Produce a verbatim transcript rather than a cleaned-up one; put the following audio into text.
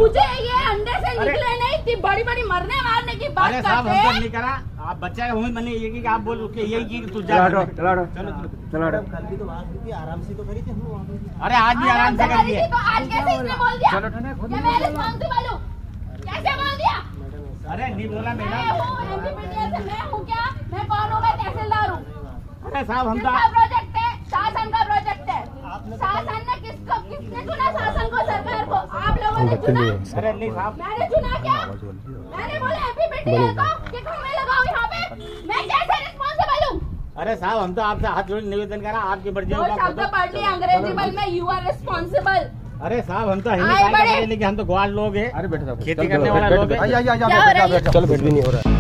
मुझे ये अंडे से निकले नहीं थी, बड़ी बड़ी मरने मारने की बात करते हैं। अरे नहीं करा, आप बच्चा का मैंने ये की आप बोल के यही की तू जा। चलो चलो चलो, कल भी तो बात की थी, आराम से तो करी थी हम लोग। अरे आज भी आराम से करी है, तो आज कैसे इसने बोल दिया मैं रिस्पॉन्सिबल हूँ? कैसे बोल दिया? अरे नहीं बोला मैडम, मैं हूँ एमपीपीडीएल से, मैं हूँ क्या? मैं कौन हूँ? मैं तहसीलदार हूँ। अरे साहब हम किसका प्रोजेक्ट है? शासन का प्रोजेक्ट है। शासन ने किसको किसने चुना? शासन को, सरकार को। आप लोगों ने चुना? अरे नहीं साहब, मैंने चुना क्या? मैंने बोला एमपीपीडीएल को कि खम्भे लगाओ यहाँ पे, मैं कैसे रिस्पॉन्सिबल हूँ? अरे साहब हम तो आपसे हाथ जोड़ निवेदन करा, आपकी मर्जी दो शब्द पढ़ लिया अंग्रेजी बल में, यू आर रिस्पॉन्सिबल। अरे साहब हम तो हिंदी लेकिन हम तो ग्वाल लोग हैं, अरे बैठो, खेती करने वाला लोग हैं। चलो बैठ भी नहीं हो रहा है।